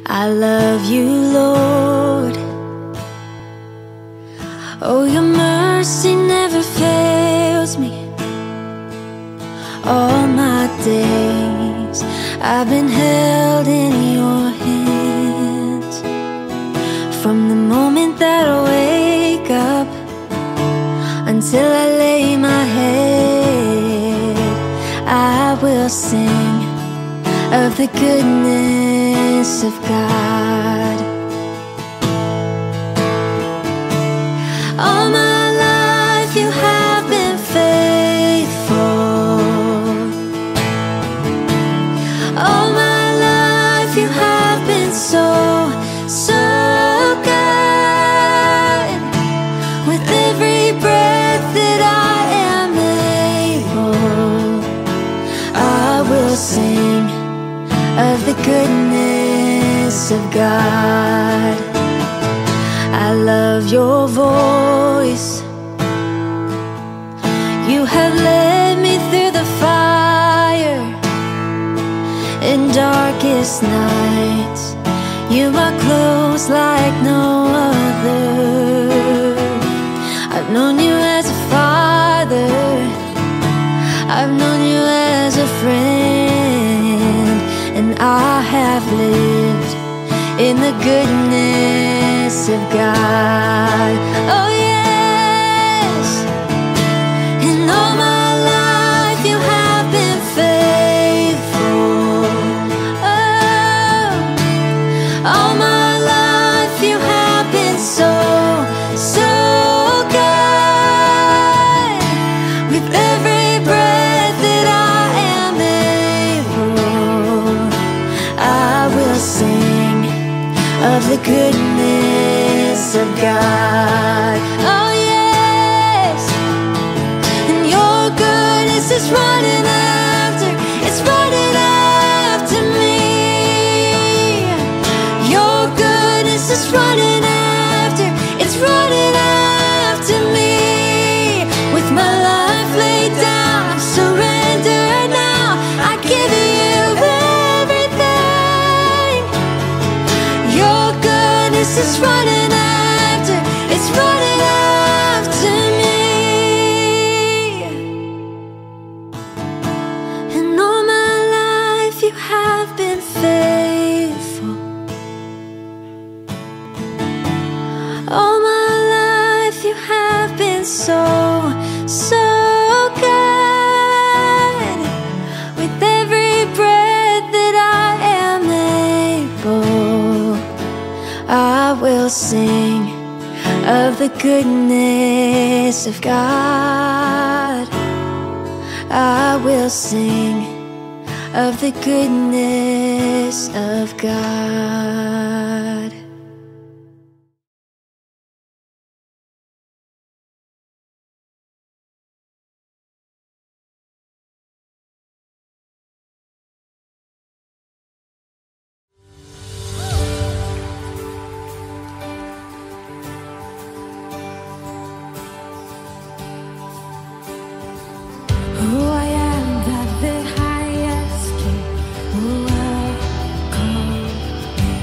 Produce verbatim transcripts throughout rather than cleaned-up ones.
I love you, Lord. Oh, your mercy never fails me. All my days I've been held in your hands. From the moment that I wake up until I lay my head, I will sing of the goodness of God. All my life you have been faithful. All my life you have been so, so good. With every breath that I am able, I will sing of the goodness of God. I love your voice. You have led me through the fire in darkest nights. You are close like no other. I've known you as a father. I've known you as a friend. And I have lived in the goodness of God. Oh yes. And all my life you have been faithful. Oh, all my life you have been so, so good. With every breath that I am able, I will sing of the goodness of God. Oh yes. And your goodness is running after, it's running after me. Your goodness is running after, it's running after me. With my life laid down, I surrender now. I give you everything. Your goodness is running after, it's running after me. And all my life you have been faithful. All my life you have been so, so good. With every breath that I am able, I will sing of the goodness of God. I will sing of the goodness of God. Who I am, that the highest King will welcome me.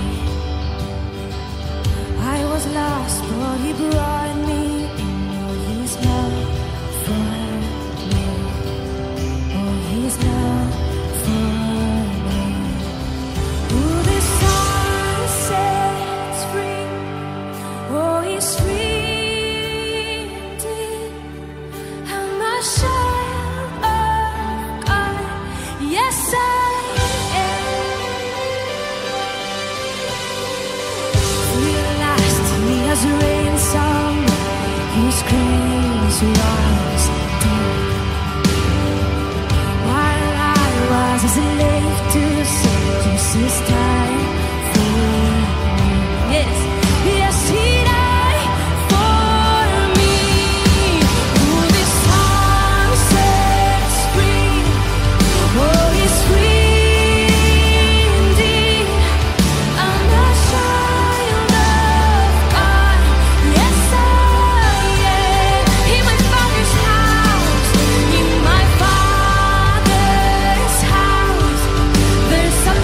I was lost, but He brought me in. Oh, His love for me. Oh, His love for me. Who the sun sets free. Oh, He's free indeed. I'm a child of God. Yes, I am. Everlasting as rain song, His grace was deep. While I was a slave to sin, Jesus died for me. Yes, yes, He died for me. Who the sun sets free. Oh, He's free indeed. I'm a child of God. Yes, I am. In my Father's house, in my Father's house, there's a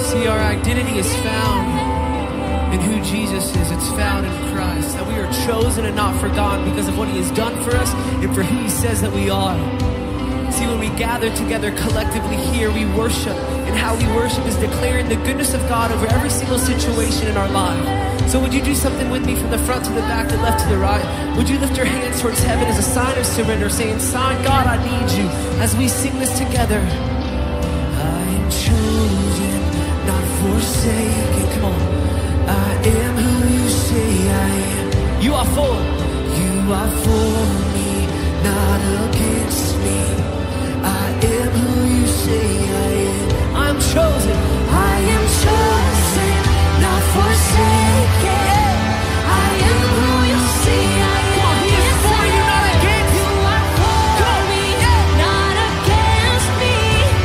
See, our identity is found in who Jesus is. It's found in Christ. That we are chosen and not forgotten because of what he has done for us and for who he says that we are. See, when we gather together collectively here, we worship. And how we worship is declaring the goodness of God over every single situation in our life. So would you do something with me from the front to the back, the left to the right? Would you lift your hands towards heaven as a sign of surrender, saying, "Son, God, I need you," as we sing this together. I am chosen, not forsaken. Come on. I am who you say I am. You are for. You are for me, not against me. I am who you say I am. I'm chosen. I am chosen, not forsaken. I am who you say I am. Come on, he is for you, not against. You are for me, not against me.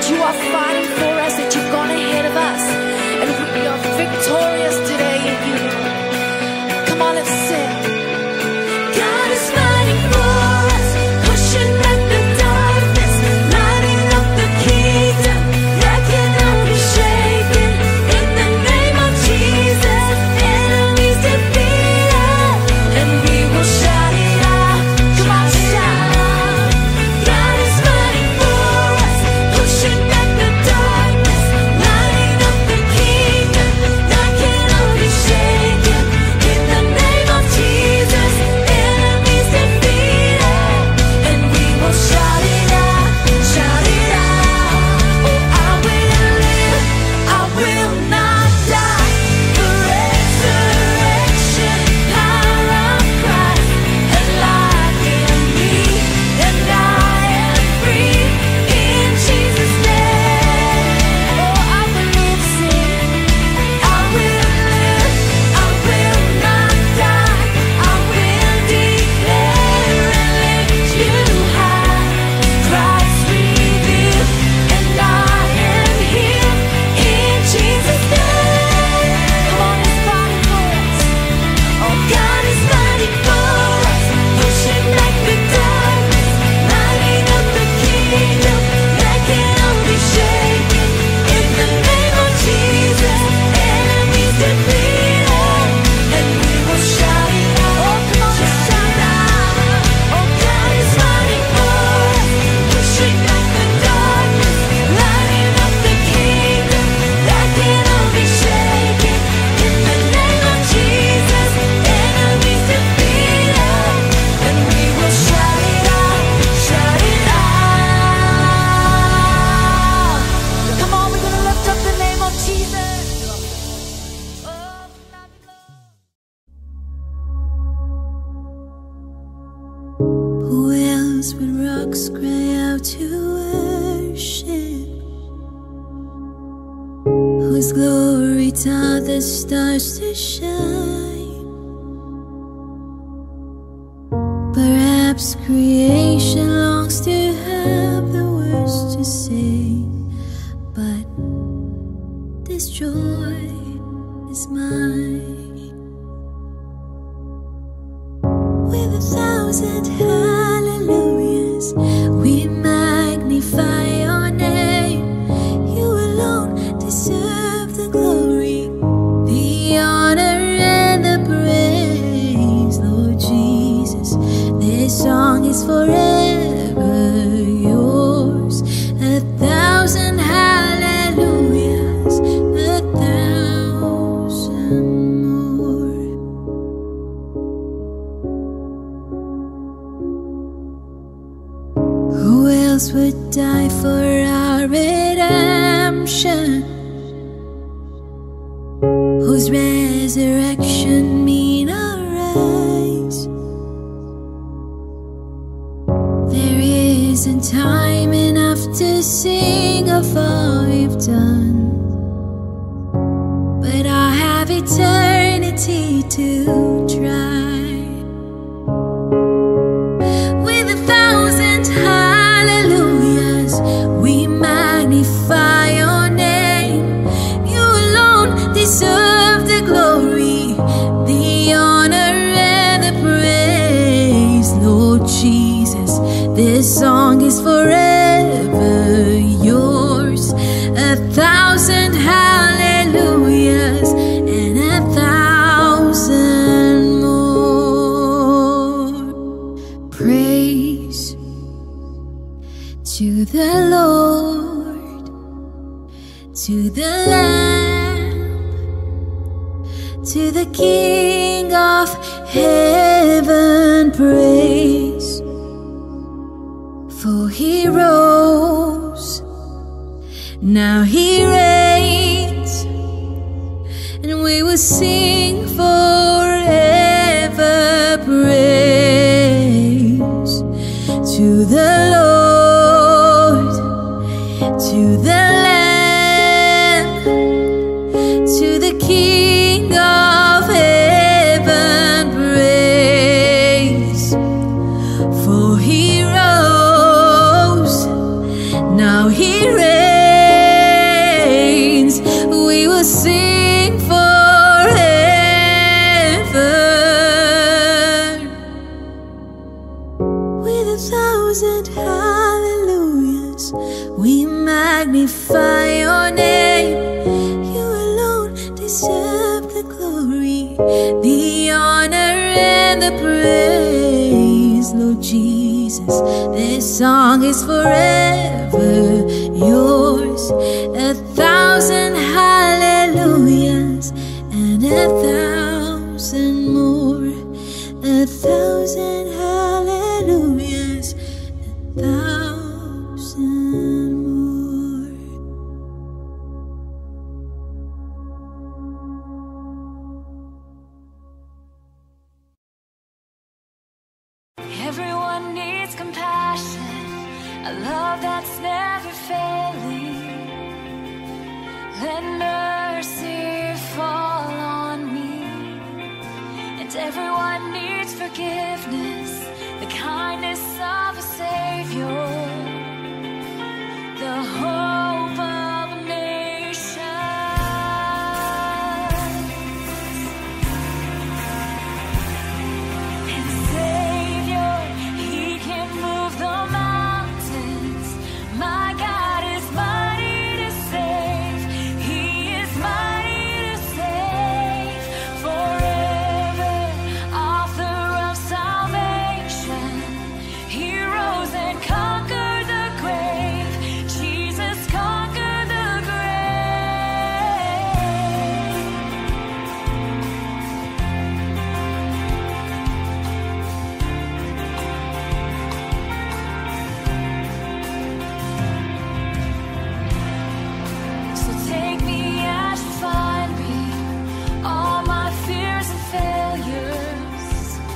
you are fighting for us, that you've gone ahead of us, and we are victorious today in you, Lord. Come on, let's sing. God is fighting for us, pushing back the darkness, lighting up the kingdom that cannot be shaken. In the name of Jesus, enemies defeated, and we will shout it out. Come on, shout. God is fighting for us, pushing back the darkness, lighting up the kingdom that cannot be shaken. In the name of Jesus, enemies defeated, and we will shout it out, shout it out. Oh, I will live, I will not die. The resurrection power of Christ and life in me, and I am free in Jesus' name. Oh, I will live, sing. I will live, I will not die. I will declare and lift you high. Christ revealed, and I am here in Jesus' name. Come on, He's fighting for us. Oh, God is fighting for us, pushing back the darkness, lighting up the kingdom that cannot be shaken. In the name of Jesus, enemies defeated, and we will shout it out. Oh, come on, shout it out. Oh, God is fighting for us, pushing back the darkness, lighting up the kingdom that cannot be shaken. In the name of Jesus, enemies defeated, and we will shout it out, shout it out. Come on, we're gonna lift up the name of Jesus. Oh, Who else would rocks cry out to worship? Whose glory taught the stars to shine? Perhaps creation longs to have the words to sing, but this joy is mine. With a thousand hallelujahs, we magnify your name. You alone deserve the glory, the honor, and the praise. Lord Jesus, this song is forever yours. A thousand hallelujahs, a thousand more. Who else would die for our redemption? Whose resurrection mean our rise? There isn't time enough to sing of all you've done, but I have eternity to try. With a thousand hallelujahs, we magnify your name. You alone deserve the glory, the honor, and the praise. Lord Jesus, this song is forever yours. A thousand hallelujahs and a thousand more. Praise to the Lord, to the Lamb, to the King of heaven. Praise, for he rose, now he reigns, and we will sing forever. Praise to the Lord, to the Lamb, to the King of heaven. Praise, for he rose, now he reigns, your name. You alone deserve the glory, the honor and the praise. Lord Jesus, this song is forever yours. A thousand hallelujahs and a thousand more. A thousand hallelujahs, a thousand more. Everyone needs compassion, a love that's never failing. Let mercy fall on me. And everyone needs forgiveness, the kindness of a Savior, the hope of nations. And Savior, He can move the mountains. My God is mighty to save. He is mighty to save. Forever, author of salvation. He rose and conquered the grave. Jesus conquered the grave. So take me as you find me, all my fears and failures.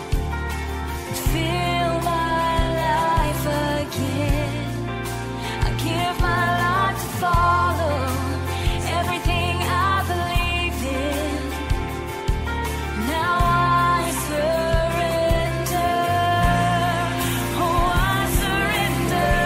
Fill my life again. I give my life to follow everything I believe in. Now I surrender. Oh, I surrender.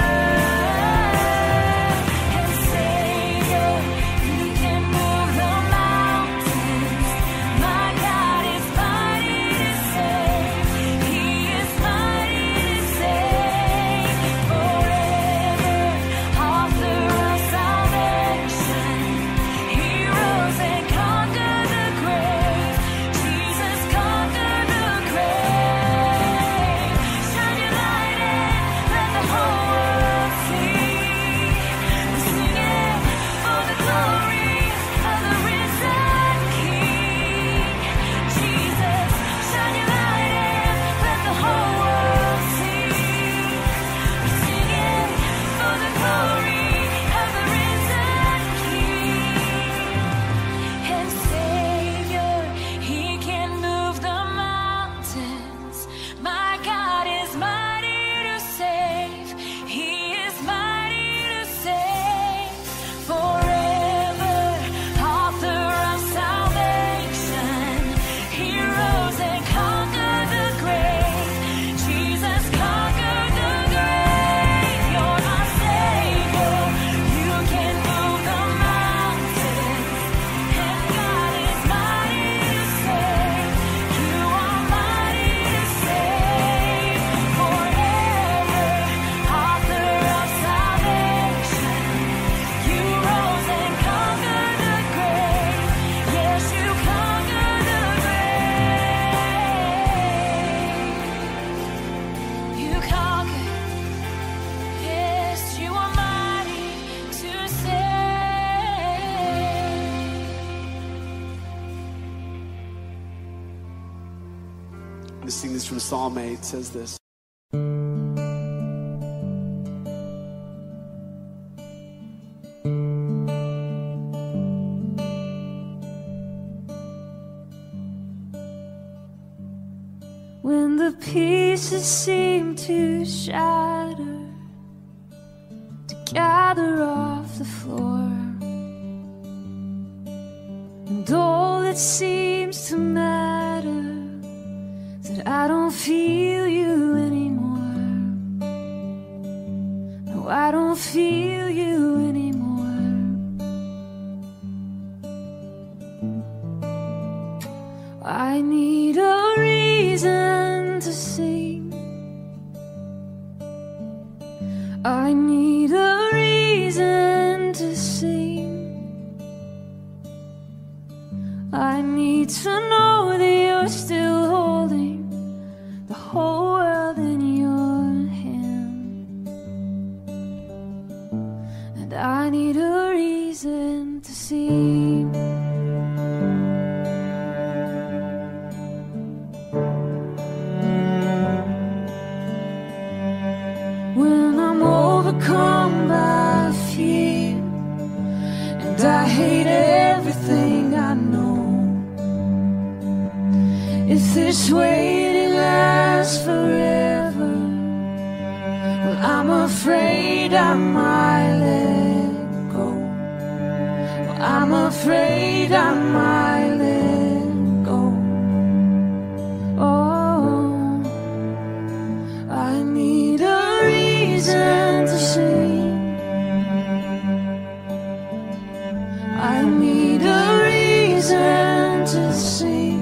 And Savior, You can move the mountains. My God is mighty to save. He is mighty to save. Forever, author of salvation. He rose and conquered the grave. Jesus conquered the grave. Shine your light in, let the whole world see. Sing it for the glory of the risen King. Jesus, shine your light in, let the whole world see. Sing it for the glory of the risen King. And Savior, He can move the mountains. My God is mighty to save. He is mighty to save. Forever, author of salvation. He rose and conquered the grave. Jesus conquered the grave. You're my Savior. You can move the mountains. And God is mighty to save. You are mighty to save. Forever, author of salvation. You rose and conquered the grave. Yes, You conquered the grave. You conquered. Yes, You are mighty to save. Let's sing this from Psalm eight. It says this. When the pieces seem to shatter, to gather off the floor, and all that seems to matter is that I don't feel You anymore. No, I don't feel You anymore. I need a reason to sing. I need a reason to sing. I need to know that you're still holding the whole world in your hand, and I need a reason to see. When I'm overcome by fear and I hate everything I know, if this waiting lasts forever, well, I'm afraid I might let go. Well, I'm afraid I might let go. Oh, I need a reason to sing. I need a reason to sing.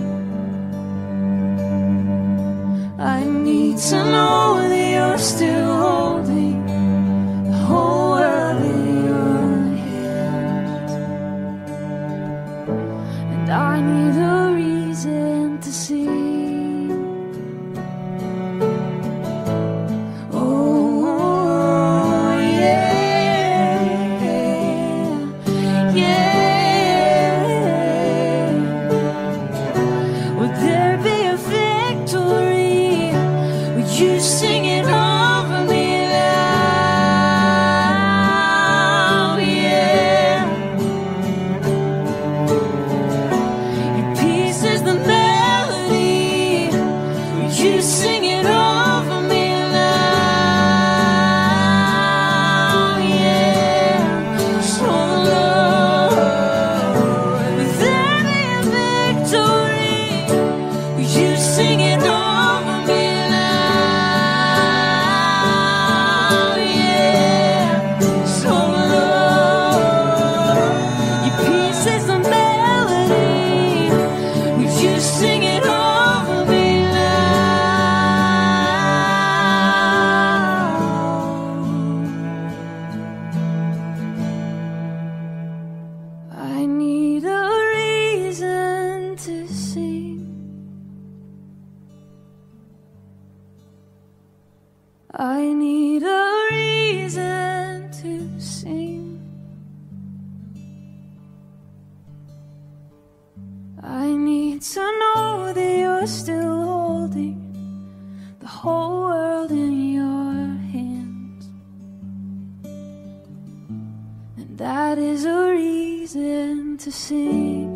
I need to know that you're still holding the whole world in your hands, and I need a reason to see. Oh, yeah, yeah. Would there be a victory? You sing it over me now, yeah. Your peace is the melody. You sing it over me now, yeah. So Lord, will there be a victory? You sing it over me now. I need a reason to sing. I need to know that you're still holding the whole world in your hands, and that is a reason to sing.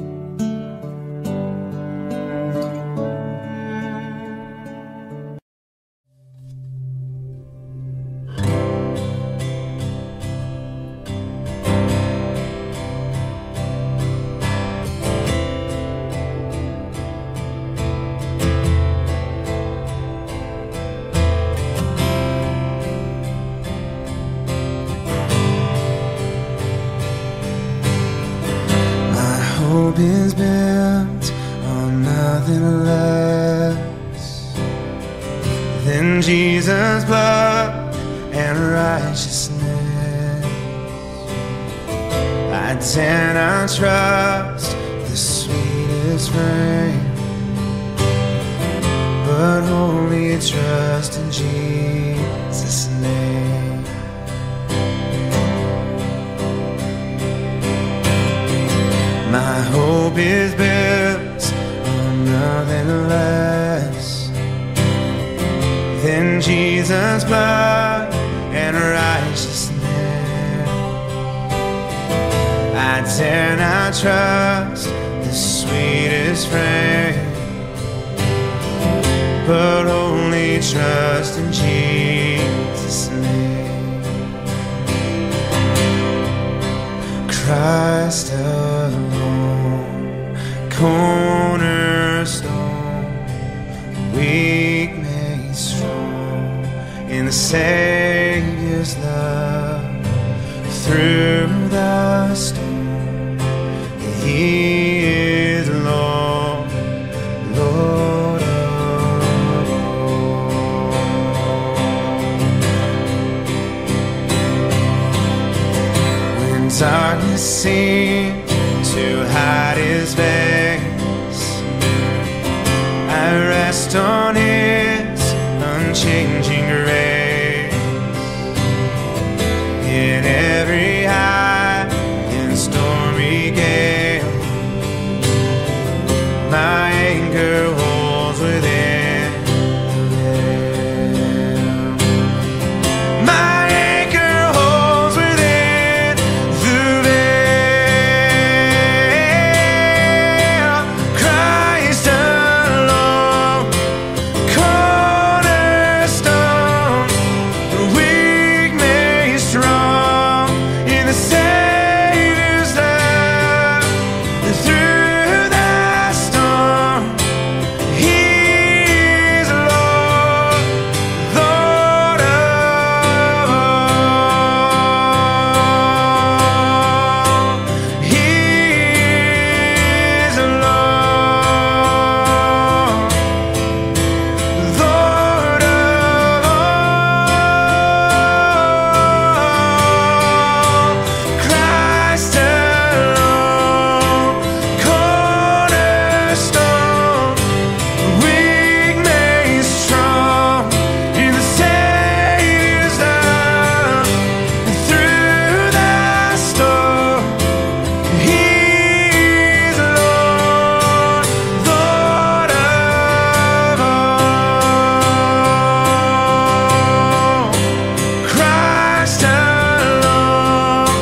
Hope is built on nothing less than Jesus' blood and righteousness. I dare not trust the sweetest frame, but only trust in Jesus' name. My hope is built on nothing less than Jesus' blood and righteousness. I dare not trust the sweetest frame, but only trust in Jesus' name. Christ alone, cornerstone, weak made strong in the Savior's love. Through the storm, He is Lord, Lord of all. When darkness seemed to hide His face, rest on His unchanging grace. In every high and stormy gale, my anchor holds within Him. My anchor holds within the veil. Christ alone, cornerstone, the weak made strong in the Savior's love. And through the storm, He is Lord, Lord of all. He is Lord, Lord of all. Christ alone, cornerstone, weak made strong in the Savior's love. And through the storm, He is Lord, Lord of all. Christ alone,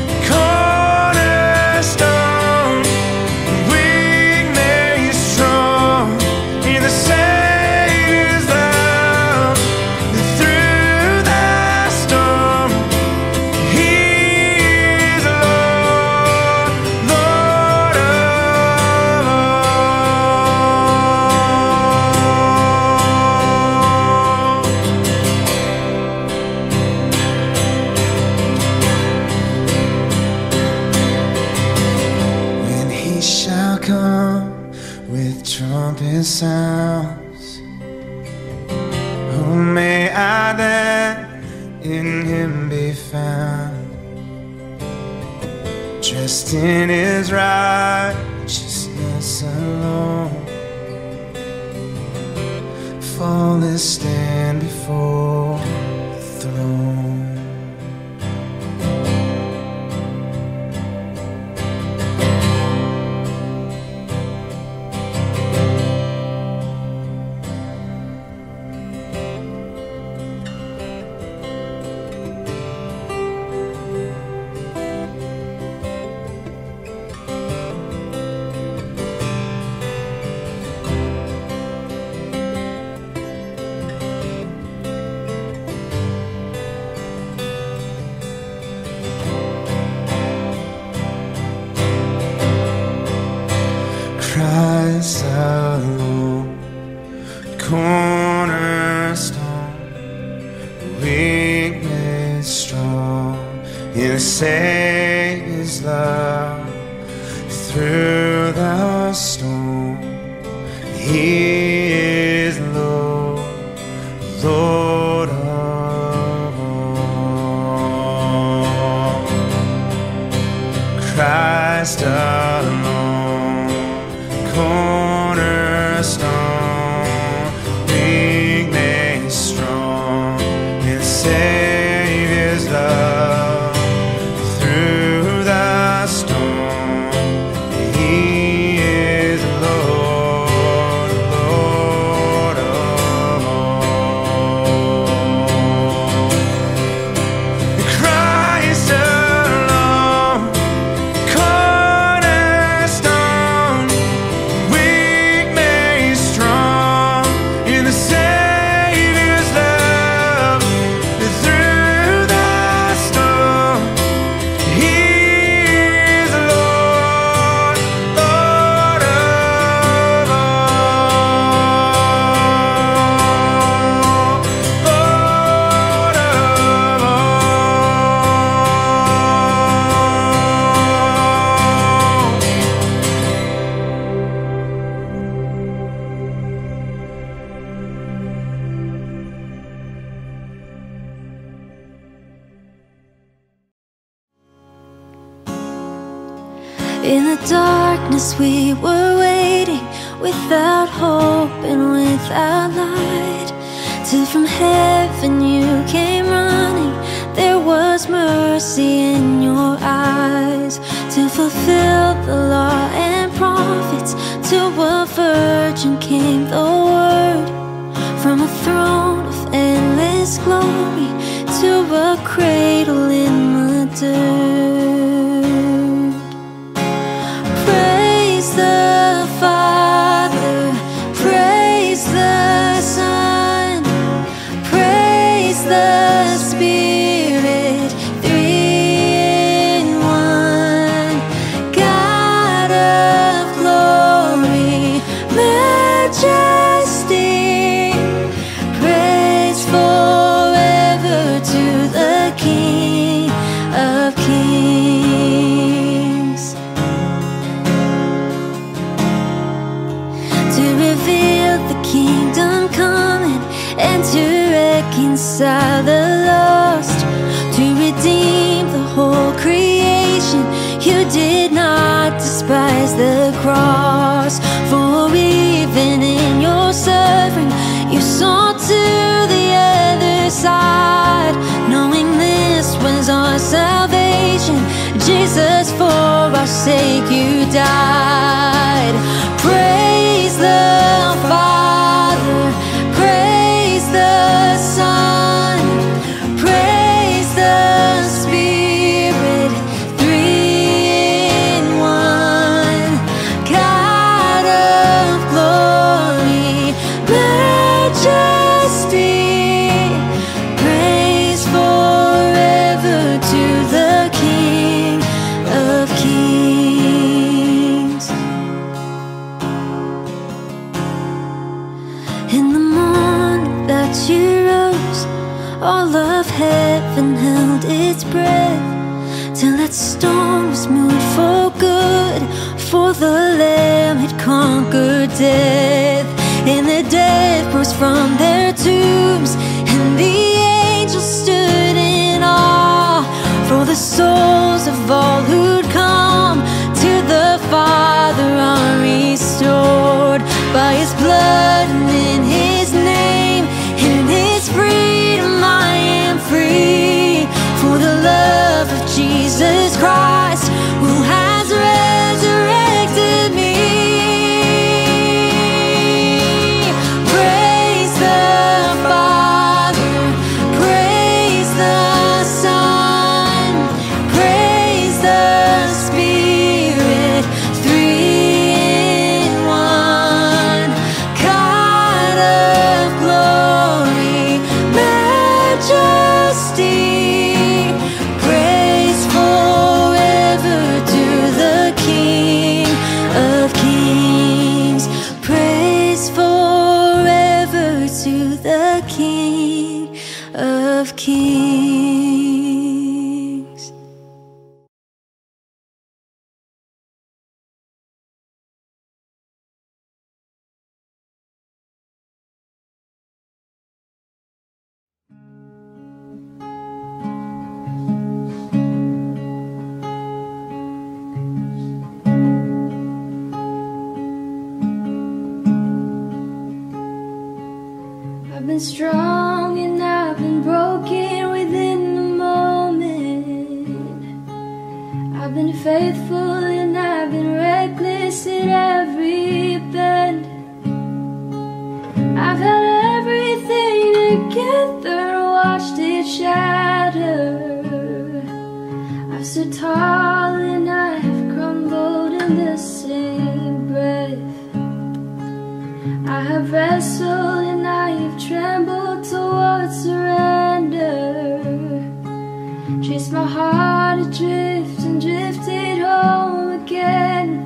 cornerstone, weak made strong in the Savior's love. And through the storm, He is Lord, Lord of all. When He shall come with trumpet sounds, oh, may I then in Him be found, dressed in His righteousness alone, faultless stand before the throne. Christ alone, cornerstone, weak made strong in the Savior's love. Through the storm, He is Lord, Lord of all. Christ alone, cornerstone, weak made strong in the Savior's love. Through the storm, He is Lord, Lord of all. Christ alone, cornerstone, weak made strong. In the darkness we were waiting, without hope and without light, till from heaven you came running. There was mercy in your eyes, to fulfill the law and prophets. To a virgin came the word, from a throne of endless glory to a cradle in the dirt. Praise the Father, praise the Son, praise the Spirit, three in one. God of glory, majesty, praise forever to the King of Kings. To reveal the kingdom coming, and to reconcile the lost, to redeem the whole creation. You did not despise the cross, for even in your suffering you saw to the other side, knowing this was our salvation. Jesus, for our sake you died. Praise the Father, praise the Son, praise the Spirit, three in one. God of glory, majesty, praise forever to the King of Kings. In the morning that you rose, all of heaven held its breath, till that storm was moved for good, for the Lamb had conquered death. And the dead rose from their tombs, and the angels stood in awe, for the souls of all who'd come to the Father are restored. By His blood and in His name, in His freedom I am free, for the love of Jesus Christ, who has resurrected me. Praise the Father, praise the Son, praise the Spirit, three in one. God of glory, majesty, praise forever to the King of Kings. Praise forever to the King of Kings. I've been strong and I've been broken within the moment. I've been faithful and I've been reckless at every bend. I've held everything together, watched it shatter. I've stood tall and I have crumbled in the same breath. I have wrestled and I have trembled towards surrender. Chased my heart adrift and drifted home again.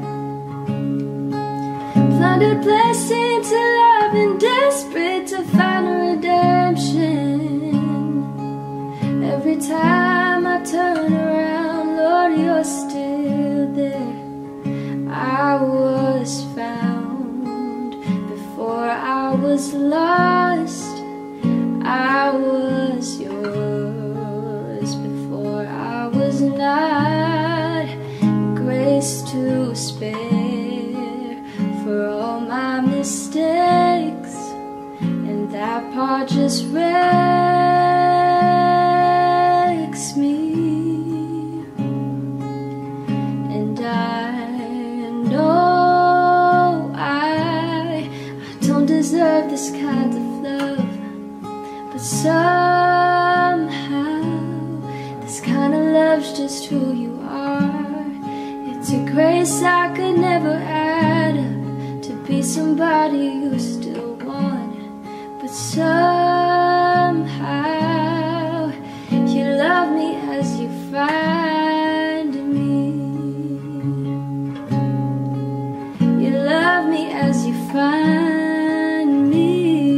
Plundered blessing till I've been desperate to find a redemption. Every time I turn around, Lord, you're still there. I was found before I was lost. I was yours before I was not. Grace grace to spare for all my mistakes, and that part just wrecks me. And I know I, I don't deserve this kind of love, but somehow this kind of love's just who you are. It's a grace I could never add up to be somebody you still want, but somehow you love me as you find me. You love me as you find me.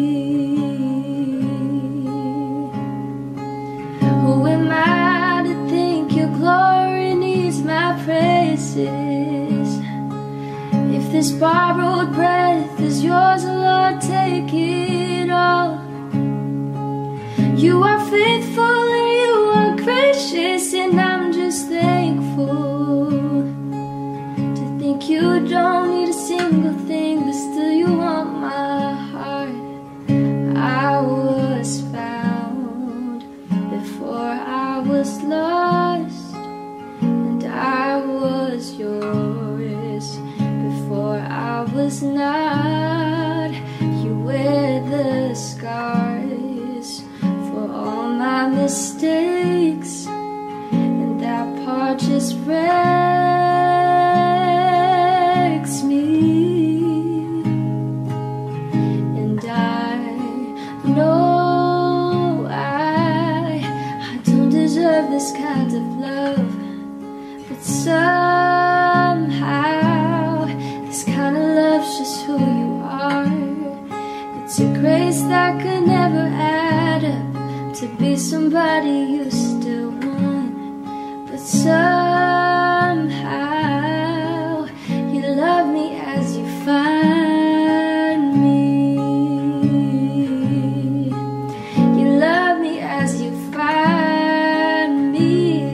Who am I to think your glory needs my praises? If this borrowed breath is yours, Lord, take it all. You are faithful and you are gracious, and I'm just thankful to think you don't need a single thing, but still you want my heart. I was found before I was lost, and I was yours before I was not. You wear the scars for all my mistakes, and that part just wrecks me. And I know I, I don't deserve this kind of love, but somehow this kind of love's just who you are. It's a grace that could never add up to be somebody you still want, but somehow you love me as you find me. You love me as you find me.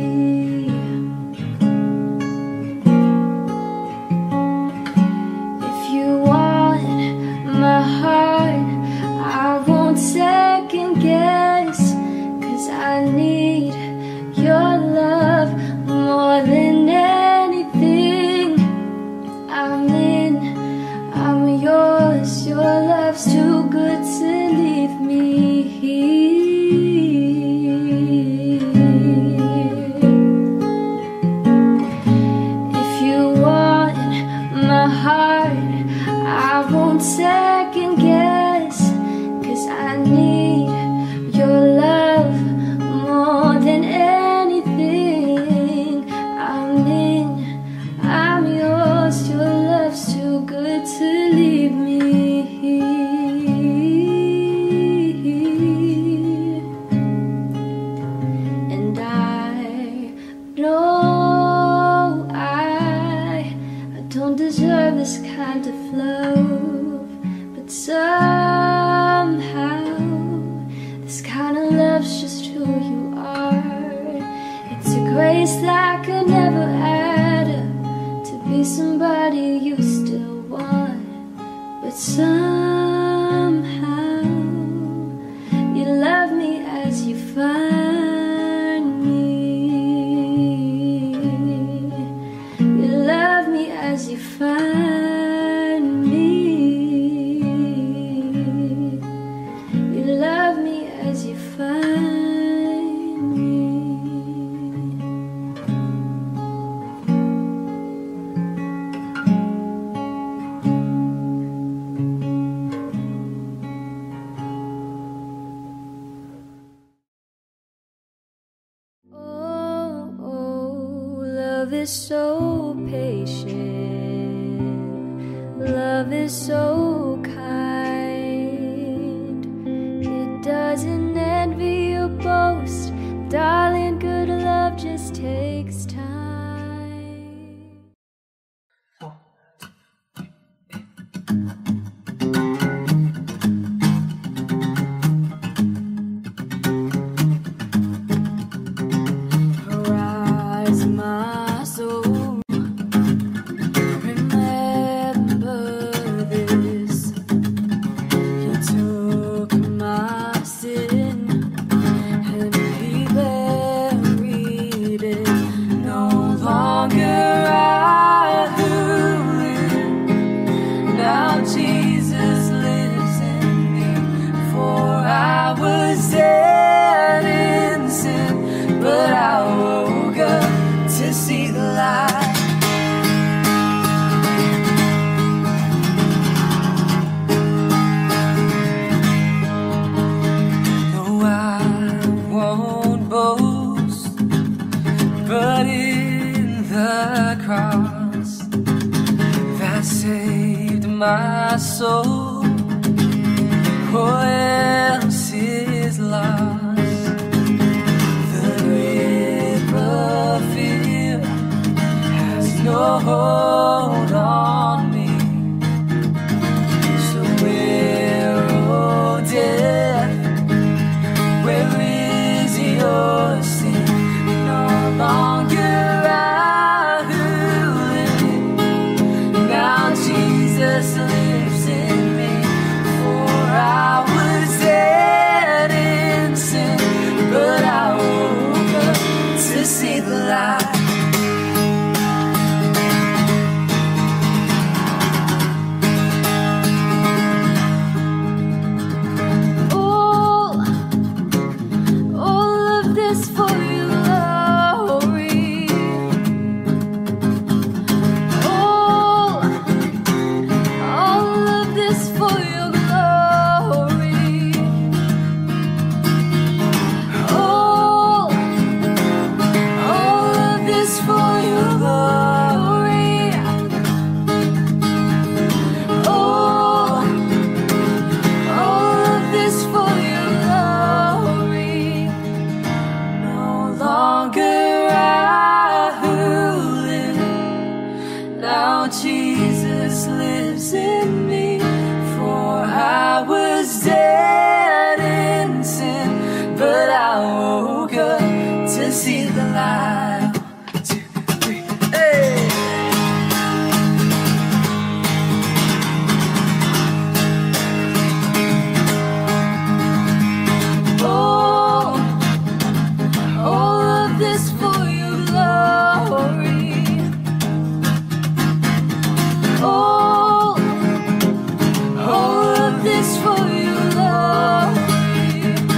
If you want my heart, I won't second guess, 'cause I need your love more than anything. I'm in, I'm yours, your love's too good to leave me here. If you want my heart, I won't second guess, 'cause I need your love more than anything. I'm in, I'm yours, your love's too good to leave me here. And I know I, I don't deserve this kind of love, but somehow this kind of love's just who you are. It's a grace that could never add up to be somebody you still want, but somehow you love me as you find me. You love me as you find me. You love me as you find me. Oh, oh, love is so patient. Love is so kind. It doesn't envy or boast. Darling, good love just takes time. my soul. What else is lost? The grip of fear has no hold on me. So where, oh death, where is your sting? No longer I who live, now Jesus lives in me. For I was dead in sin, but I woke up to see the light. Jesus lives in me, for I was dead in sin, but I woke up to see the light. One, two, three, hey! Oh, all of this for your glory. Oh, all of this for your glory.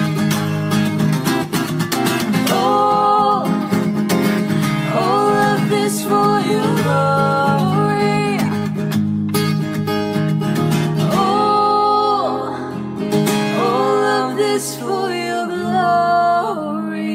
Oh, all of this for your glory. Oh, all of this for your glory.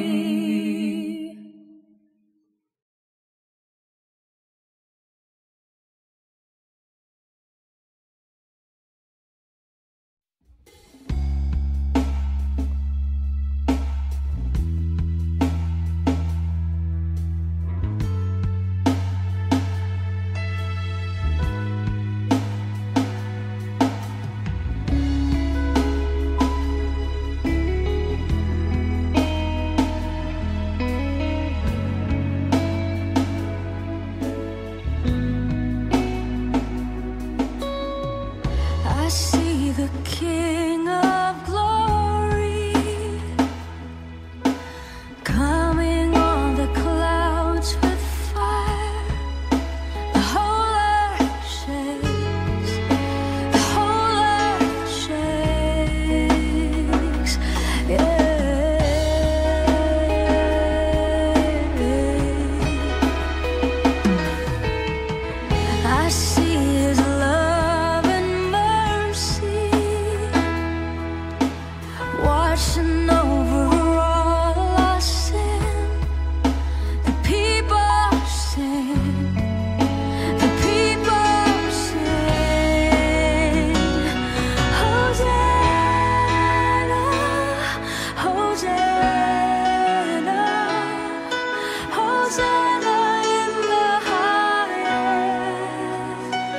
I see the King of Glory coming on the clouds with fire. The whole earth shakes, the whole earth shakes, yeah. I see His love and mercy washing over all our sin. The people sing, the people sing, Hosanna, Hosanna, Hosanna in the highest.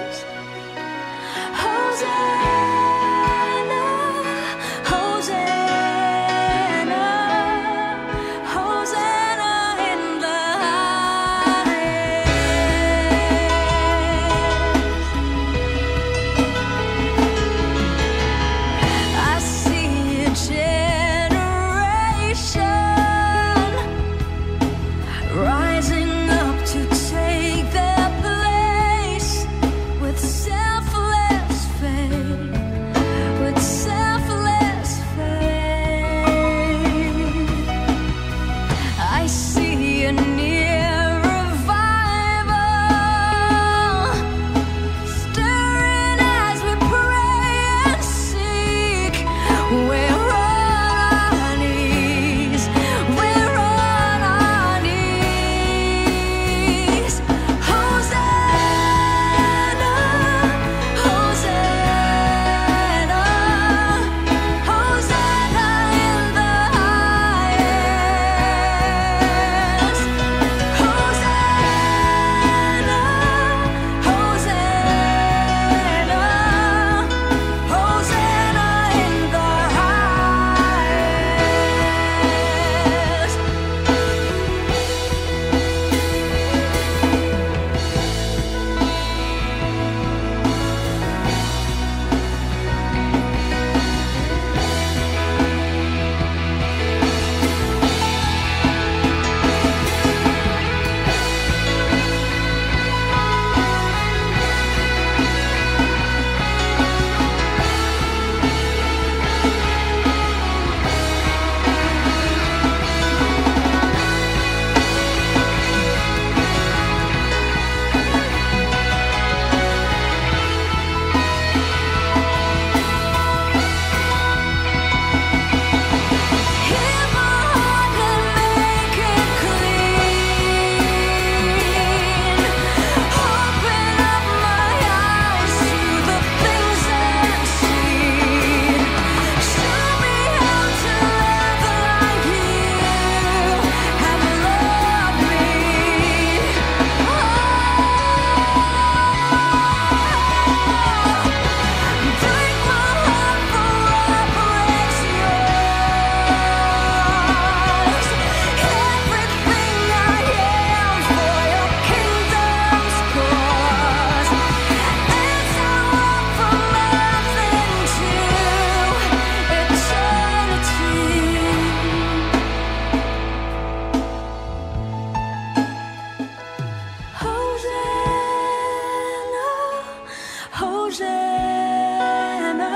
Hosanna,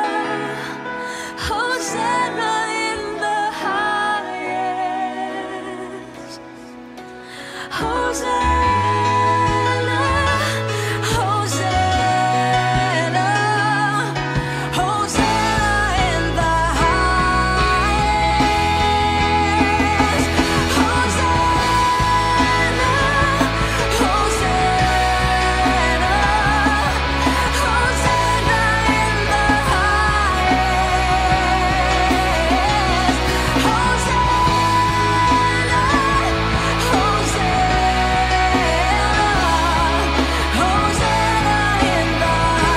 Hosanna in the highest. Hosanna, Hosanna, Hosanna in the highest. Hosanna, Hosanna, Hosanna in the highest. Hosanna, Hosanna, Hosanna in the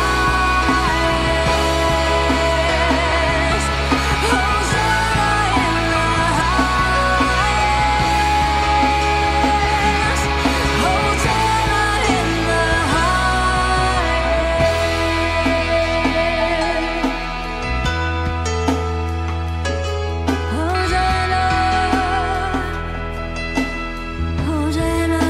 highest. Hosanna in the highest. Hosanna in the highest. Hosanna,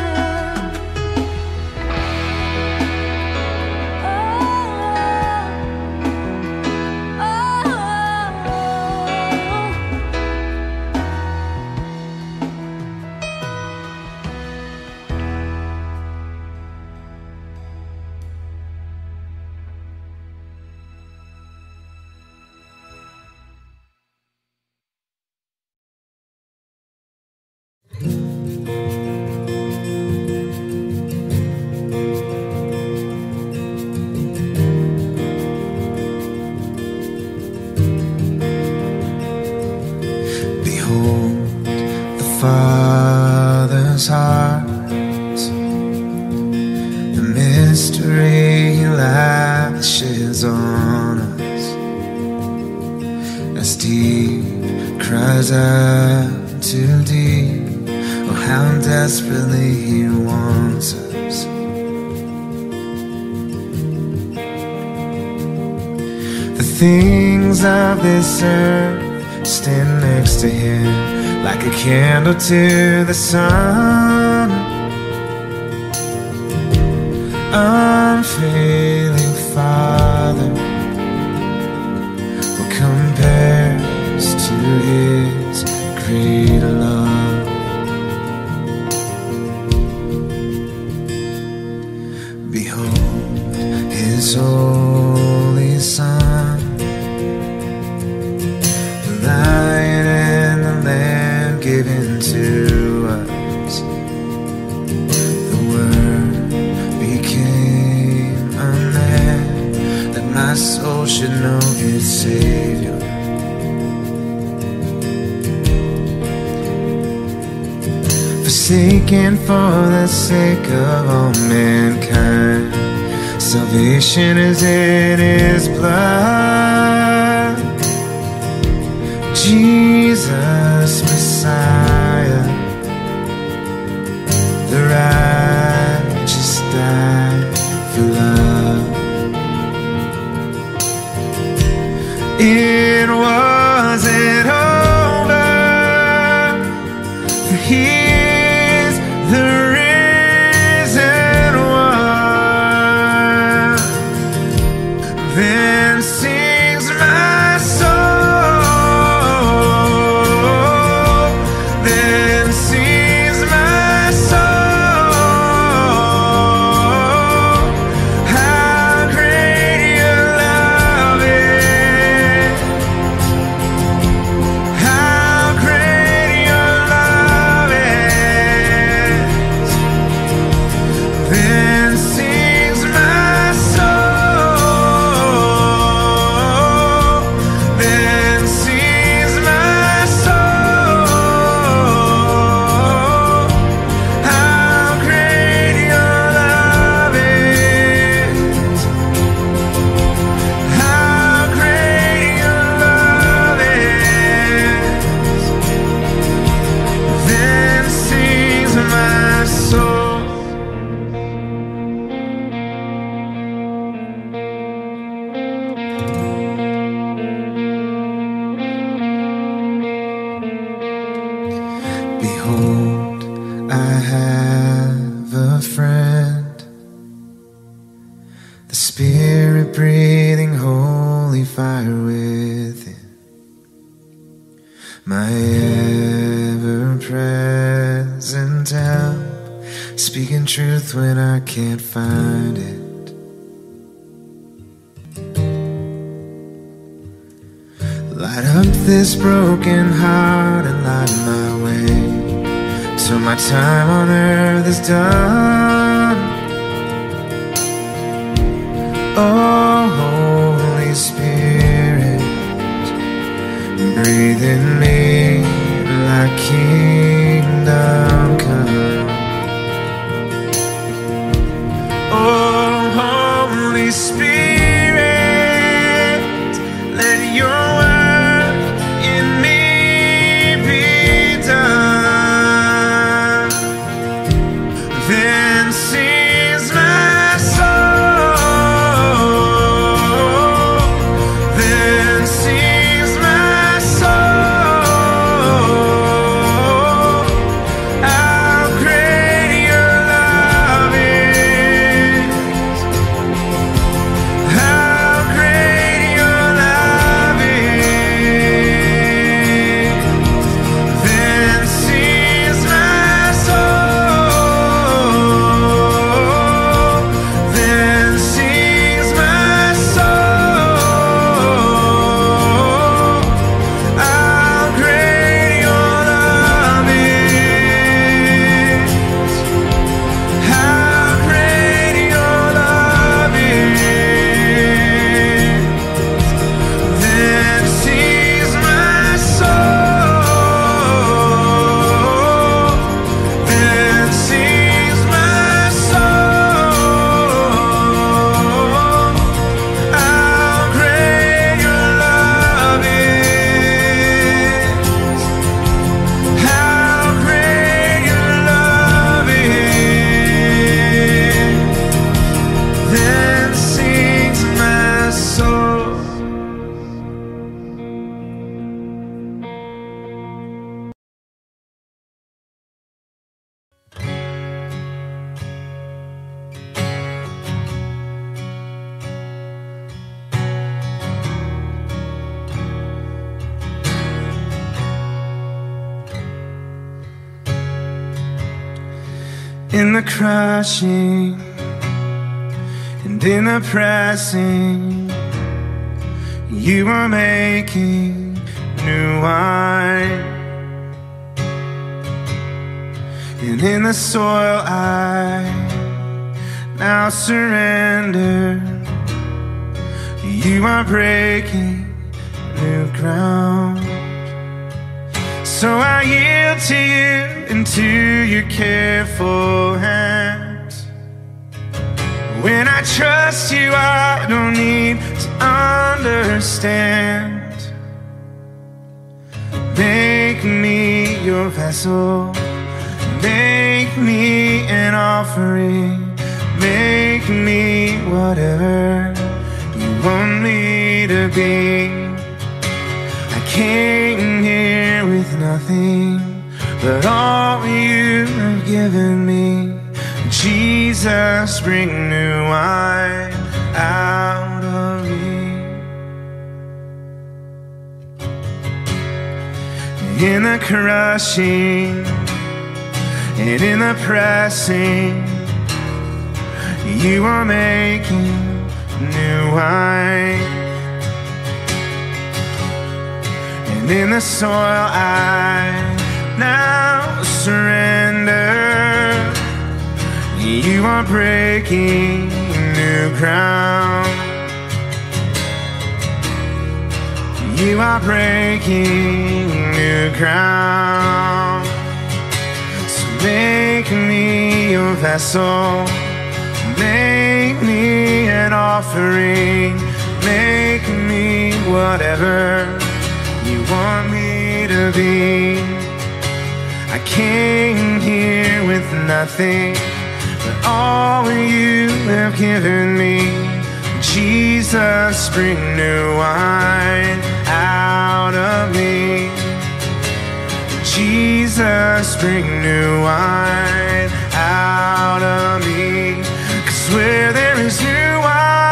Behold the Father's heart, the mystery He lavishes on us, as deep cries out to deep. Oh, how desperately He wants us. The things of this earth stand next to Him like a candle to the sun. Unfailing Father, what compares to His great love? Behold His holy Son, the Lion and the Lamb given to us. The Word became a man, that my soul should know its Savior. Forsaken for the sake of all mankind, salvation is in His blood. Jesus Messiah, the righteous died for love. It wasn't over, for He's the risen one. Then sin the Spirit breathing holy fire within, my ever-present help, speaking truth when I can't find it. Light up this broken heart and light my way, till my time on earth is done. Oh, Holy Spirit, breathe in me like kingdom come. Oh, Holy Spirit, let your work in me be done. Then sings my soul, then sings my soul, how great your love is, how great your love is. Then sings my soul, then sings my soul, how great your love is, how great your love is. Then sings my soul, then sings my soul, how great your love is, how great your love is. Then sings my soul. In the crushing and in the pressing, you are making new wine. And in the soil I now surrender, you are breaking new ground. So I yield to you, into your careful hands. When I trust you, I don't need to understand. Make me your vessel, make me an offering, make me whatever you want me to be. I came here with nothing but all you have given me. Jesus, bring new wine out of me. In the crushing and in the pressing, you are making new wine. And in the soil I now surrender, you are breaking new ground. You are breaking new ground. So make me your vessel, make me an offering, make me whatever you want me to be. I came here with nothing but all you have given me. Jesus, bring new wine out of me. Jesus, bring new wine out of me. 'Cause where there is new wine,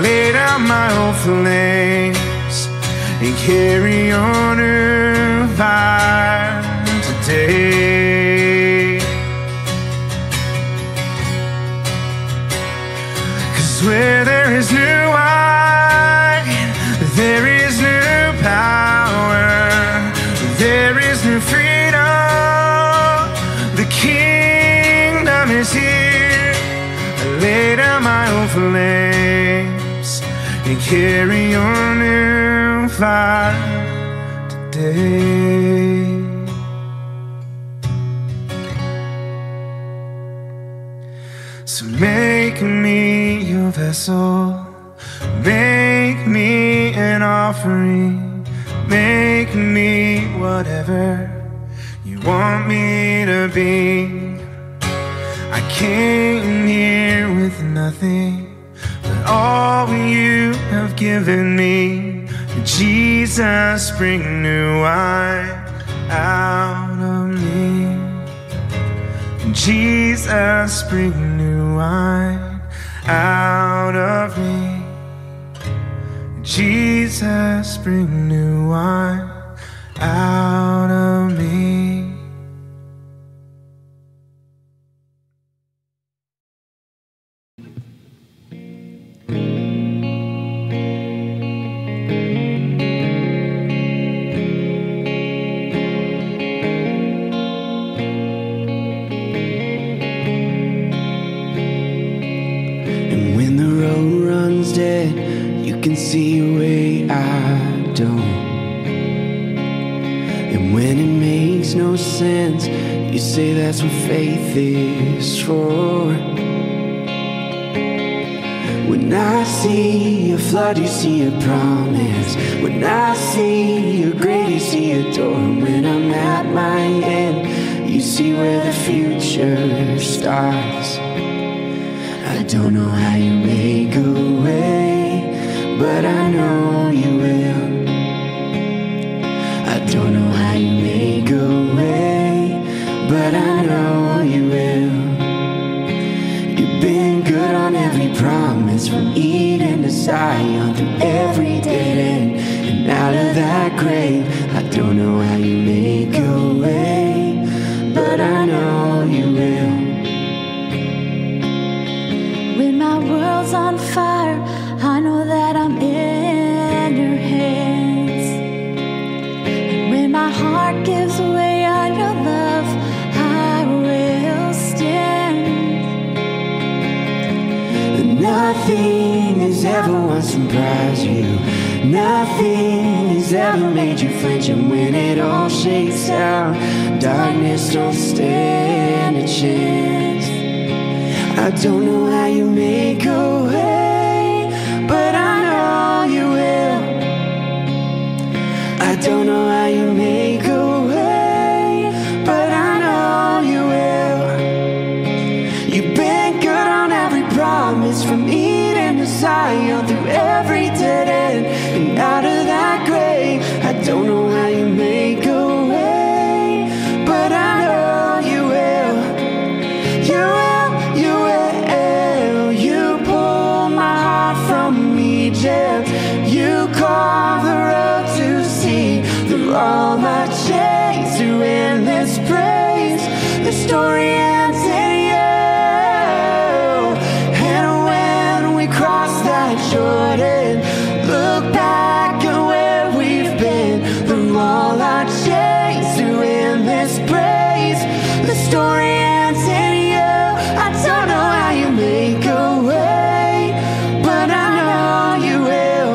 lay down my old flames and carry on a fire today. 'Cause where there is new wine, there is new power, there is new freedom. The kingdom is here. I lay down my old flames and carry on in fire today. So make me your vessel, make me an offering, make me whatever you want me to be. I came here with nothing but all you have given me. Jesus, bring new wine out of me. Jesus, bring new wine out of me. Jesus, bring new wine out of me. See a way I don't. And when it makes no sense, you say that's what faith is for. When I see a flood, you see a promise. When I see a grave, you see a door. And when I'm at my end, you see where the future starts. I don't know how you make a way, but I know you will. I don't know how you make a way, but I know you will. You've been good on every promise, from Eden to Zion, through every dead end and out of that grave. I don't know how you make a way, but I know you will. When my world's on fire, I know that I'm in your hands. And when my heart gives way on your love, I will stand. Nothing has ever once surprised you. Nothing has ever made you flinch. And when it all shakes out, darkness don't stand a chance. I don't know how you make a way, but I know you will. I don't know how you make a way, but I know you will. You've been good on every promise, from Eden to Zion, through every dead end and out of that grave. I don't know how you make a way, but I know you will. You will, you will. You pull my heart from Egypt. You carve the road to see through all my chains, through endless praise. The story ends in you. And when we cross that Jordan, look back at where we've been, through all our chains, through endless praise. The story ends in you. I don't know how you make a way, but I know you will.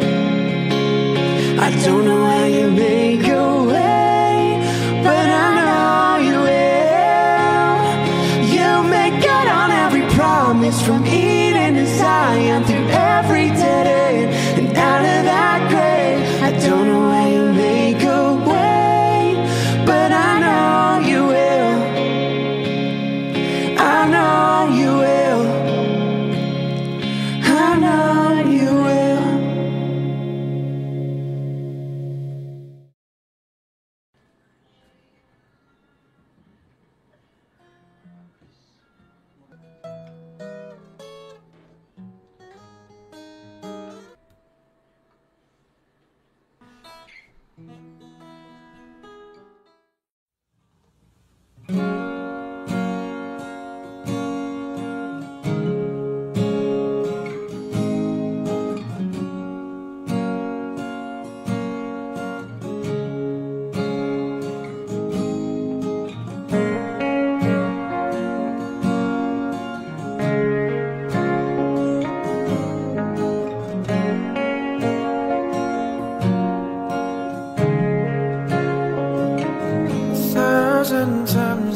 I don't know how you make a way, but I know you will. You make good on every promise, from Eden to Zion, through every dead end and out of that grave. I don't know how you make a way, but I know you will. I know you will. I know you will.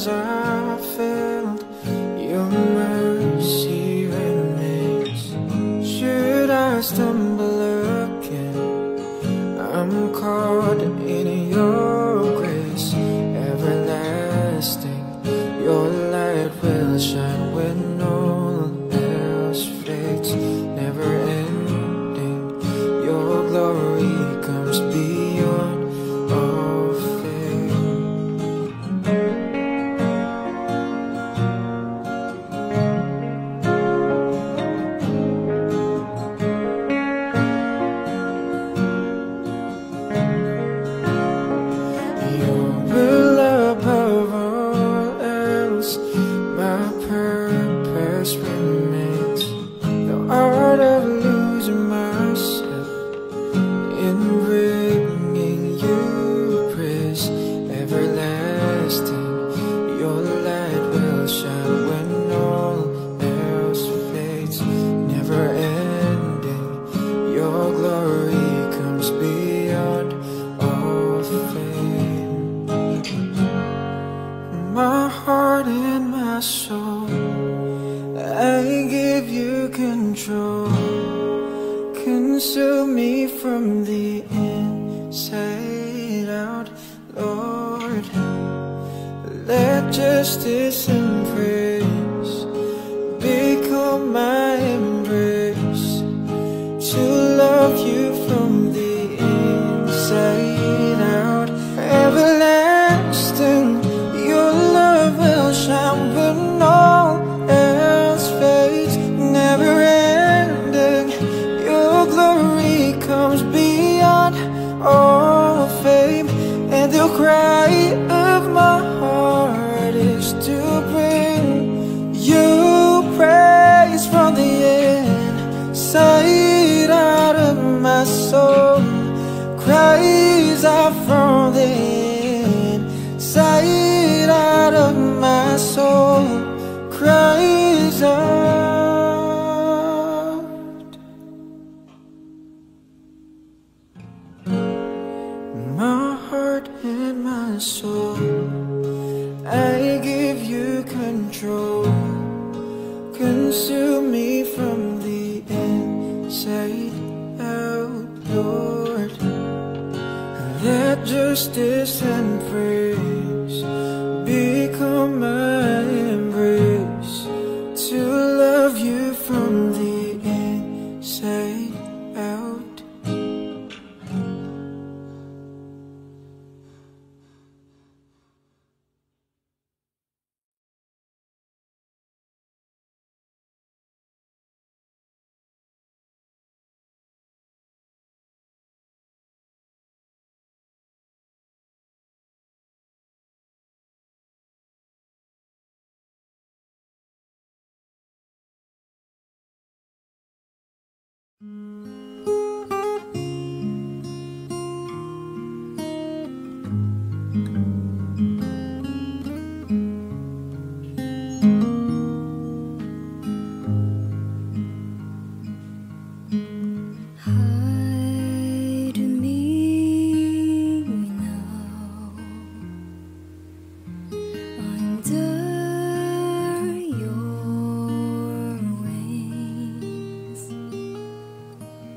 times I failed, your mercy remains. Should I stumble again, I'm caught in your grace. Everlasting, your light will shine when all else fades. Never ending, your glory comes beyond all fame. Your will above all else, my purpose remains. The art of losing myself in bringing you praise. Everlasting, your light will shine when all else fades. Never ending, your glory comes beyond all fame. My heart and my soul, I give you control. Consume me from the inside out, Lord. Let justice and praise become my embrace. To love you from the inside out. Everlasting, your love will shine when all else fades. Never ending, your glory comes beyond all fame. And the cry of my heart is to bring you praise from the inside out of my soul. Cries out from the inside out of my soul. Cries out. My heart and my soul, I give you control. Consume me from the inside out, Lord. Let justice and praise become my embrace. To love you from the inside out. Hide me now under your wings.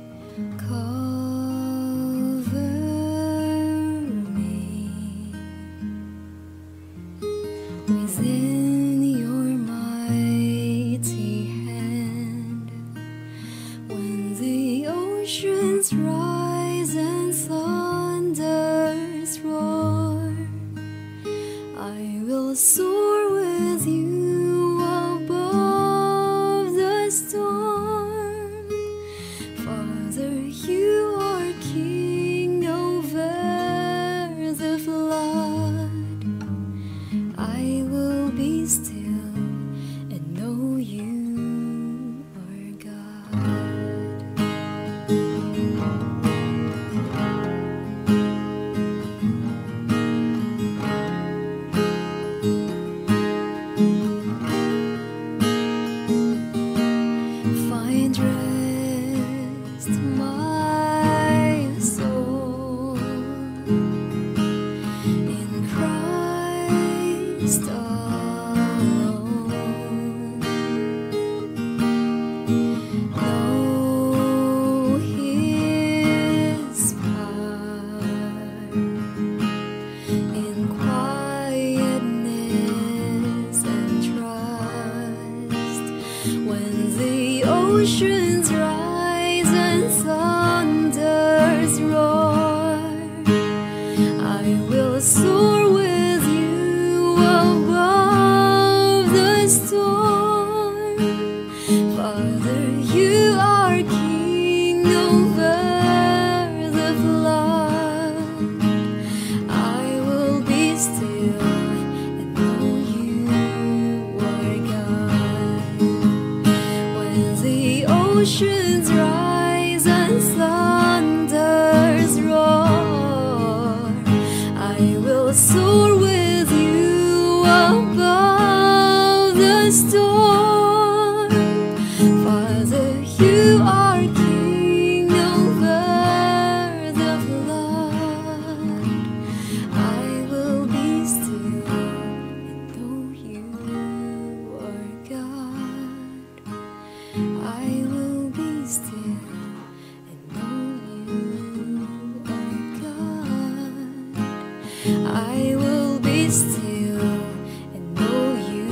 soar with you above the storm. Father, you are king over the flood. I will be still and know you are God. I will be still and know you are God. I will be still and know you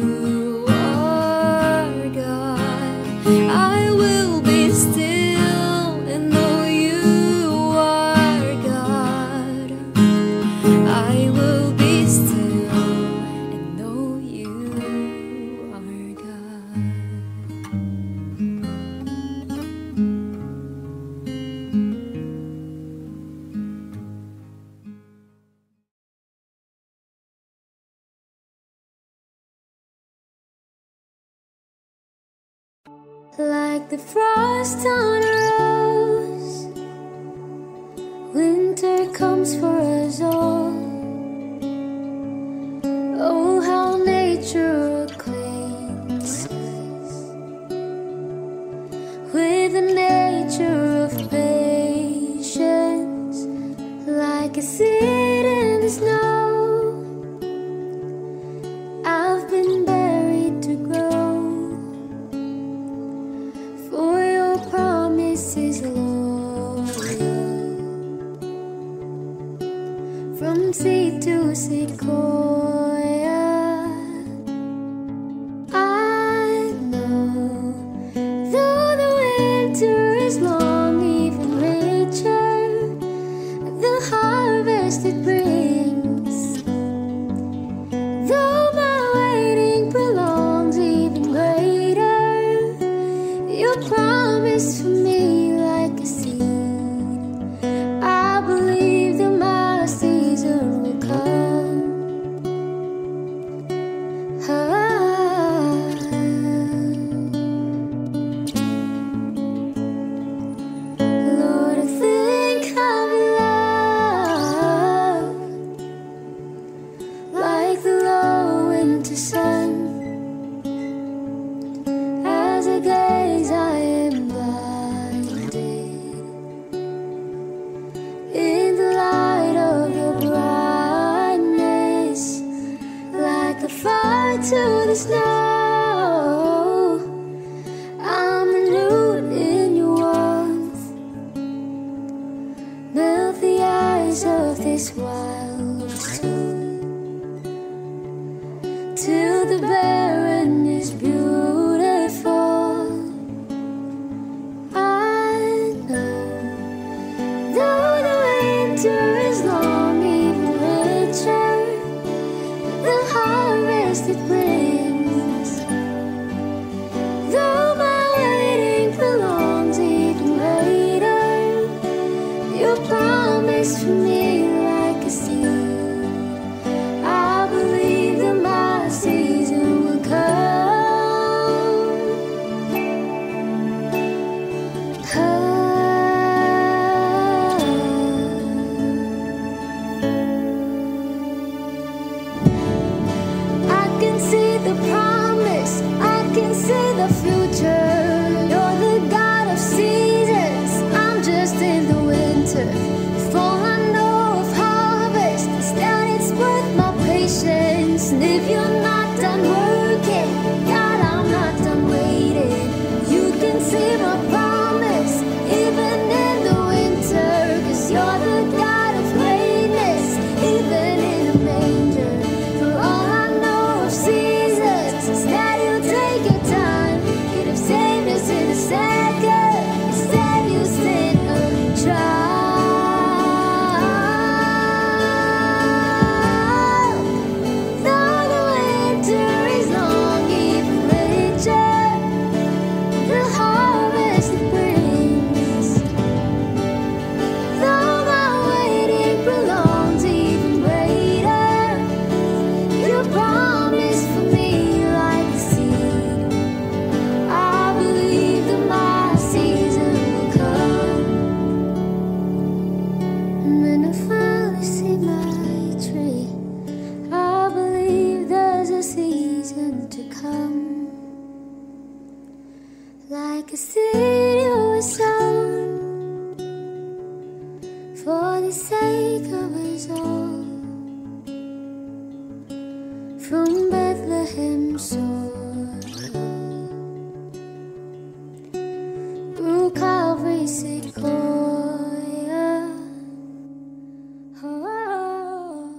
are God. I will be still and know you are God. I will be still and know you are God. Like the frost on a rose, winter comes for us all. Oh, how nature acquaints us with the nature of patience. Like a seed in the snow, I've been buried to grow. For your promises, Lord, from seed to sequoia, I know. Though the winter is long, even richer the harvest it brings. Though my waiting prolongs, even greater your promise for me like a seed. I believe that my season will come. Ah. Lord, I think of love like the low winter sun. As I gaze, I am blinded in the light of your brightness. Like a fire to the snow, I'm renewed in your warmth. Melt the eyes of this wild soul till the barren is beautiful. I know. Though the winter is long, even richer the harvest it brings. Though my waiting prolongs, even greater your promise for me like a seed. I believe that my season will come. I can see the promise, I can see the future. You're the God of seasons, I'm just in the winter. If all I know of harvest is that it's worth my patience. And if you're not done working, God, I'm not done waiting. You can see my promise even in the winter, 'cause you're the God of greatness, even in a manger. For all I know of seasons is that you'll take your time. Could have saved us in a second, instead you stand a trial. Though the winter is long, even richer the harvest it brings. Though my way for the sake of us all. From Bethlehem soar through Calvary sequoia. Oh.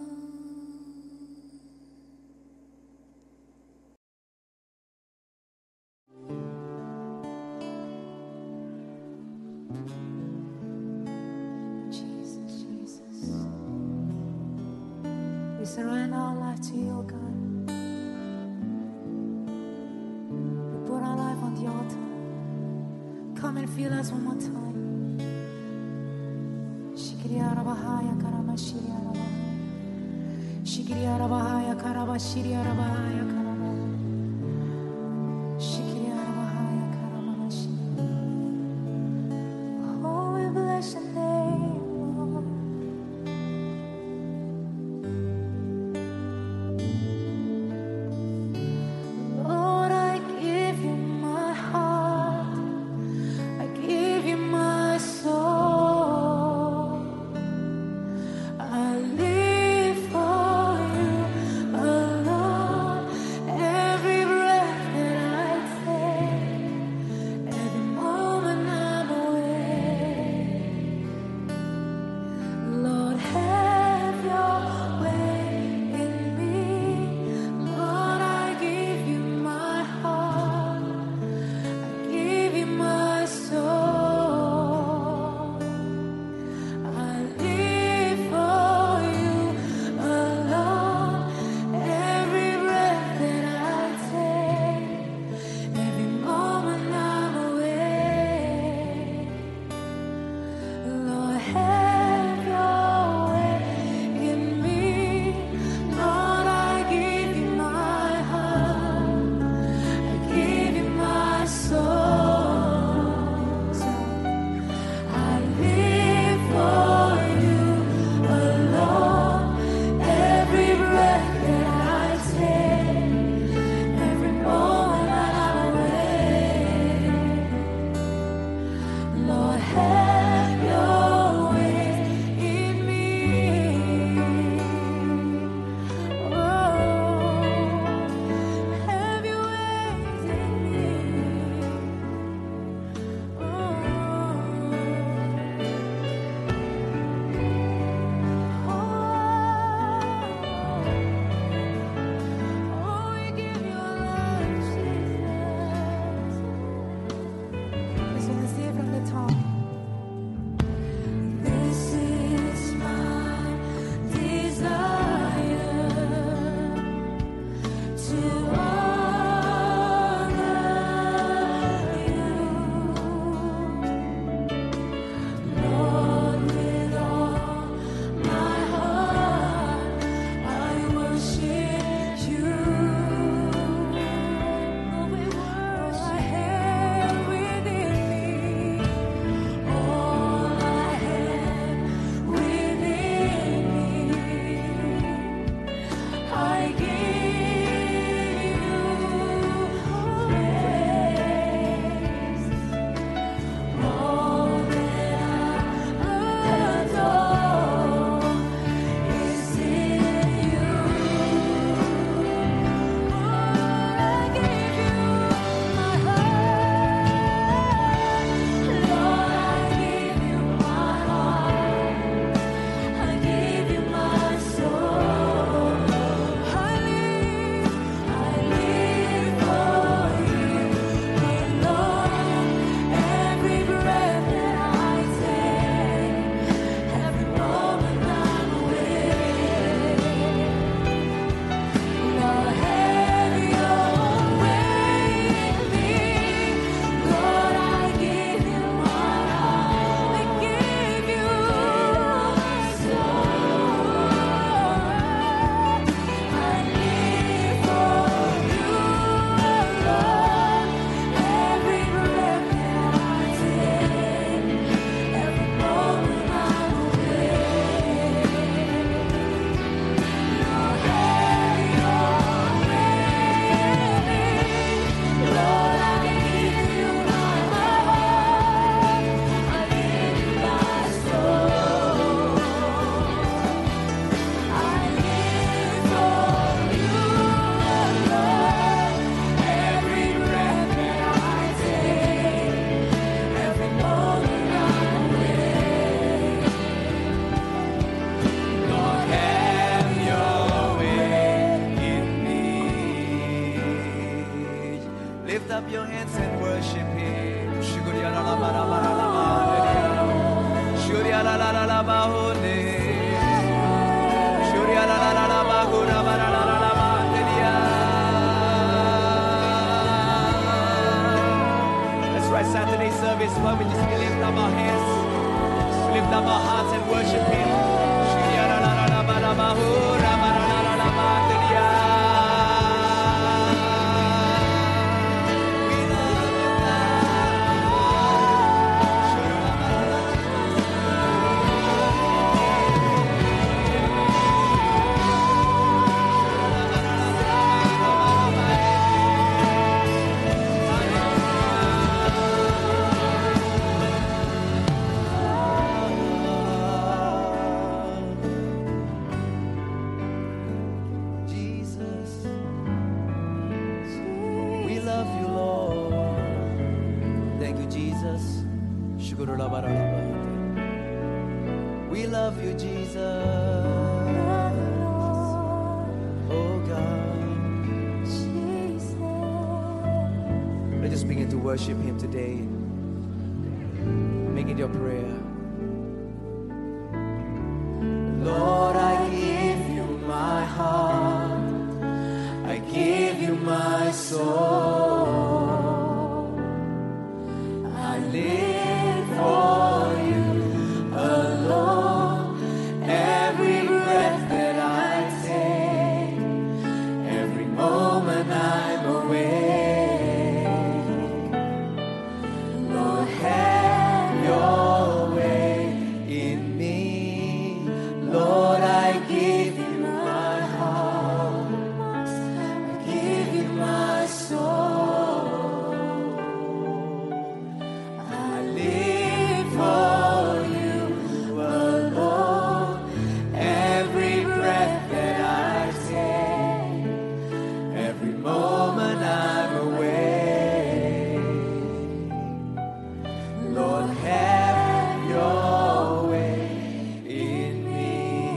Jesus, Jesus. We surrender our life to you, God. We put our life on the altar. Come and feel us one more time. Shikiriara Bahaya Karama Shiriara Bahaya. Shikiriara Bahaya Karaba Shiriara Bahaya Karaba. Shikiriara Bahaya Karama Shiriara. Oh, we bless your name, Lord. Lord, I give you my heart. I give you my soul. I live for you alone up your hands and worship Him. That's right, Saturday service, why we just lift up our hands, lift up our hearts and worship Him. We love you, Jesus. Oh God. Let's just begin to worship Him today. Make it your prayer. Lord, I give you my heart. I give you my soul. I live for you alone. Every breath that I take, every moment I'm awake, Lord, have your way in me. Lord, I give you my heart, I give you my soul. I live for you alone. Every breath that I take, every moment I'm awake, Lord, have your way in me.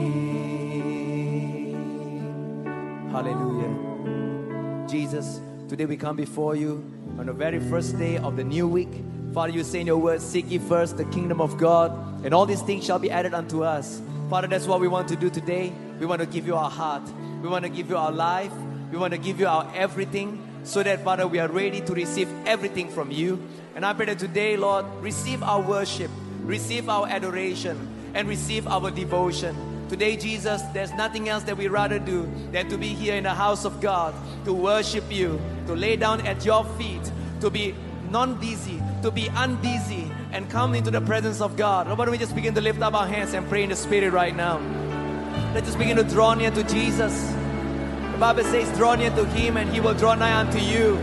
Hallelujah. Jesus, today we come before you on the very first day of the new week. Father, you say in your word, seek ye first the kingdom of God, and all these things shall be added unto us. Father, that's what we want to do today. We want to give you our heart. We want to give you our life. We want to give you our everything, so that, Father, we are ready to receive everything from you. And I pray that today, Lord, receive our worship, receive our adoration, and receive our devotion. Today, Jesus, there's nothing else that we rather do than to be here in the house of God, to worship you, to lay down at your feet, to be non-busy, to be unbusy, and come into the presence of God. Why don't we just begin to lift up our hands and pray in the Spirit right now? Let's just begin to draw near to Jesus. The Bible says, draw near to Him and He will draw nigh unto you.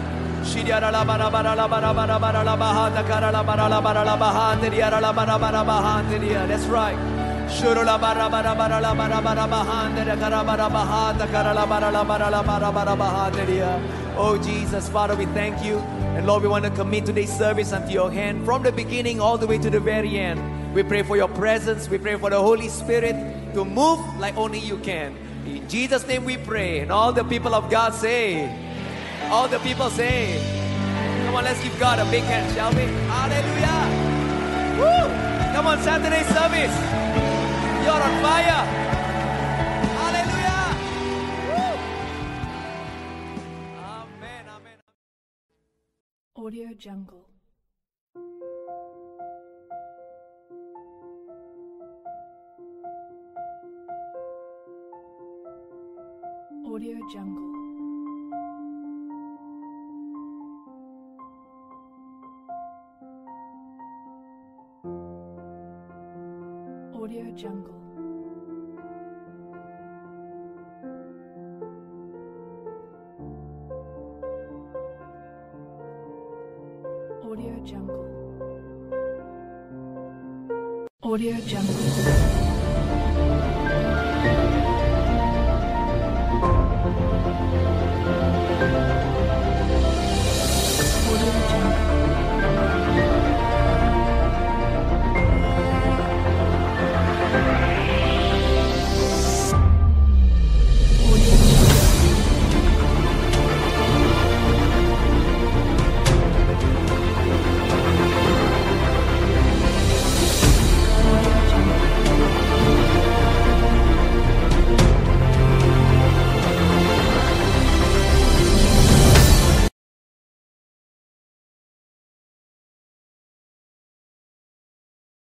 That's right. Oh Jesus, Father, we thank you. And Lord, we want to commit today's service unto your hand, from the beginning all the way to the very end. We pray for your presence. We pray for the Holy Spirit to move like only you can. In Jesus' name we pray. And all the people of God say, all the people say, come on, let's give God a big hand, shall we? Hallelujah. Woo! Come on, Saturday service. You're on fire. Hallelujah. Woo! Amen, amen. Audio Jungle. Audio Jungle. Audio Jungle. Audio Jungle. Audio Jungle.